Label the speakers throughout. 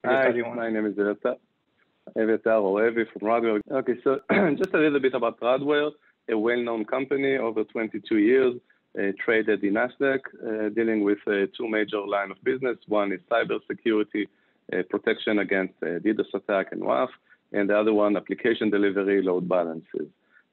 Speaker 1: Hi, my name is Eviatar or Evi from Radware. Okay, so just a little bit about Radware, a well-known company over 22 years, traded in Nasdaq, dealing with two major lines of business. One is cybersecurity, protection against DDoS attack and WAF, and the other one, application delivery, load balances.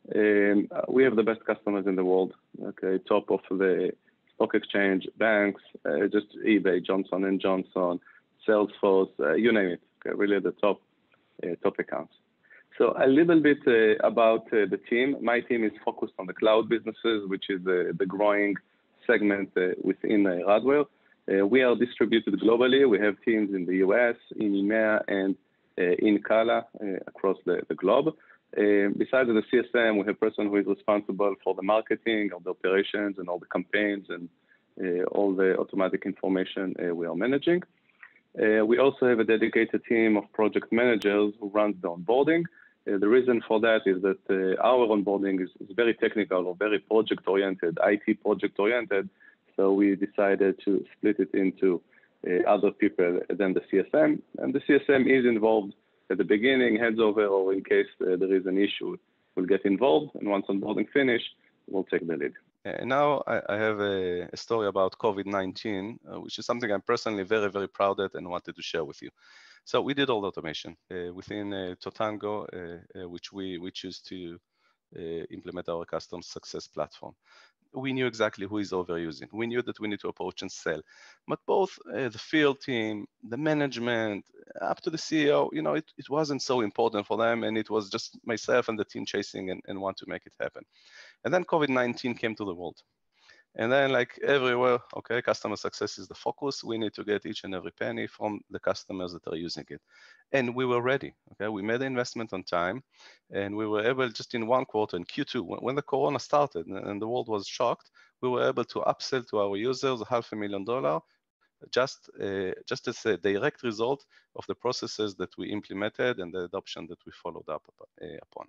Speaker 1: We have the best customers in the world, okay, top of the stock exchange, banks, just eBay, Johnson & Johnson, Salesforce, you name it, okay, really the top accounts. So a little bit about the team. My team is focused on the cloud businesses, which is the growing segment within Radware. We are distributed globally. We have teams in the US, in EMEA, and in CALA across the globe. Besides the CSM, we have a person who is responsible for the marketing of the operations and all the campaigns and all the automatic information we are managing. We also have a dedicated team of project managers who runs the onboarding. The reason for that is that our onboarding is very technical or very project-oriented, IT project-oriented. So we decided to split it into other people than the CSM. And the CSM is involved at the beginning, hands over, or in case there is an issue, we'll get involved. And once onboarding finished, we'll take the lead.
Speaker 2: Now I have a story about COVID-19, which is something I'm personally very, very proud of and wanted to share with you. So we did all the automation within Totango, which we choose to implement our customer success platform. We knew exactly who is overusing. We knew that we need to approach and sell. But both the field team, the management, up to the CEO, you know, it wasn't so important for them. And it was just myself and the team chasing and want to make it happen. And then COVID-19 came to the world. And then like everywhere, okay, customer success is the focus. We need to get each and every penny from the customers that are using it. And we were ready, okay? We made the investment on time and we were able just in one quarter in Q2, when the Corona started and the world was shocked, we were able to upsell to our users $500,000 just as a direct result of the processes that we implemented and the adoption that we followed up upon.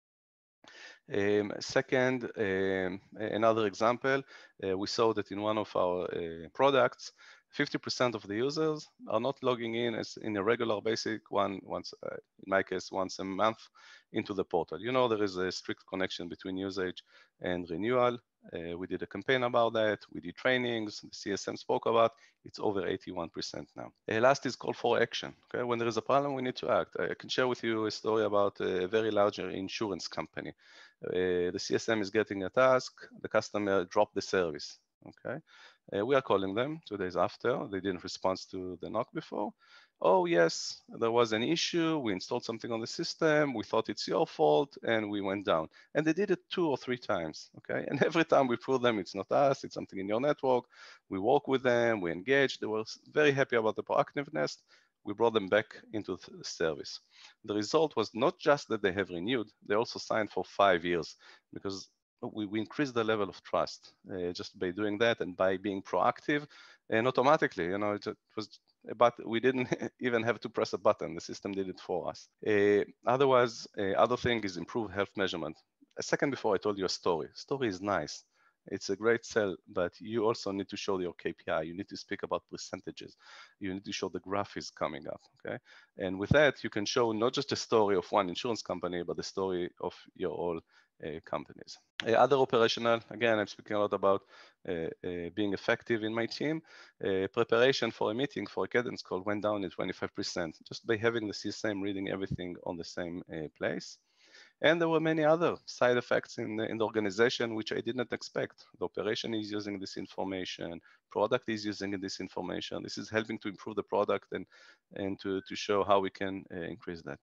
Speaker 2: Second, another example, we saw that in one of our products, 50% of the users are not logging in as in a regular basis, in my case, once a month into the portal. You know, there is a strict connection between usage and renewal. We did a campaign about that. We did trainings. The CSM spoke about. It's over 81% now. Last is call for action. Okay, when there is a problem, we need to act. I can share with you a story about a very large insurance company. The CSM is getting a task. The customer dropped the service. Okay, we are calling them 2 days after. They didn't respond to the knock before. Oh, yes, there was an issue. We installed something on the system. We thought it's your fault, and we went down. And they did it 2 or 3 times, okay? And every time we prove them, it's not us, it's something in your network. We work with them, we engage. They were very happy about the proactiveness. We brought them back into the service. The result was not just that they have renewed, they also signed for 5 years because we increased the level of trust just by doing that and by being proactive and automatically, you know, it was, but we didn't even have to press a button. The system did it for us. Other thing is improve health measurement. A second before I told you a story. Story is nice. It's a great sell, but you also need to show your KPI. You need to speak about percentages. You need to show the graph is coming up, okay? And with that, you can show not just a story of one insurance company, but the story of your all companies. Other operational, again, I'm speaking a lot about being effective in my team. Preparation for a meeting, for a cadence call went down in 25%, just by having the CSM reading everything on the same place. And there were many other side effects in the organization, which I did not expect. The operation is using this information, product is using this information. This is helping to improve the product and to show how we can increase that.